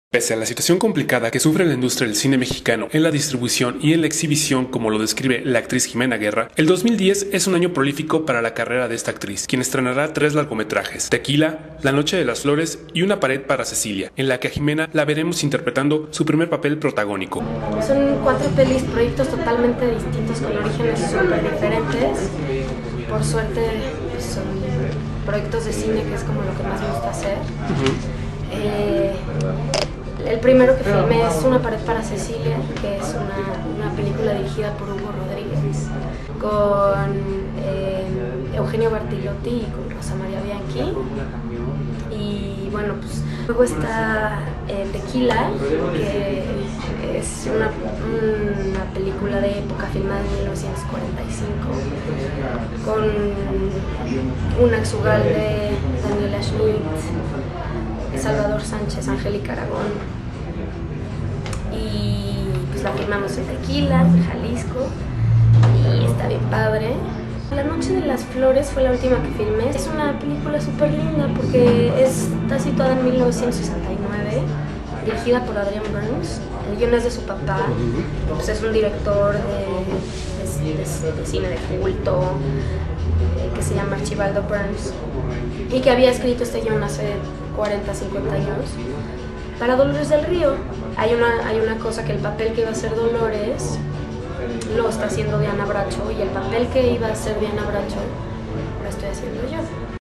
Pese a la situación complicada que sufre la industria del cine mexicano en la distribución y en la exhibición, como lo describe la actriz Jimena Guerra, el 2010 es un año prolífico para la carrera de esta actriz, quien estrenará 3 largometrajes: Tequila, La Noche de las Flores y Una pared para Cecilia, en la que a Jimena la veremos interpretando su primer papel protagónico. Son 4 proyectos totalmente distintos, con orígenes súper diferentes. Por suerte, pues son proyectos de cine, que es como lo que más me gusta hacer. El primero que filmé es Una pared para Cecilia, que es una película dirigida por Hugo Rodríguez, con Eugenio Bertillotti y con Rosa María Bianchi. Y bueno, pues luego está Tequila, que es una película de época filmada en 1945, con un Ugalde, Daniela Schmidt, Salvador Sánchez, Angélica Aragón. Y pues la filmamos en Tequila, en Jalisco, y está bien padre. La Noche de las Flores fue la última que filmé. Es una película súper linda porque está situada en 1969, dirigida por Adrian Burns. El guion es de su papá, pues es un director de cine de culto que se llama Archibaldo Burns, y que había escrito este guion hace 40, 50 años para Dolores del Río. Hay una cosa, que el papel que iba a ser Dolores lo está haciendo Diana Bracho, y el papel que iba a ser Diana Bracho lo estoy haciendo yo.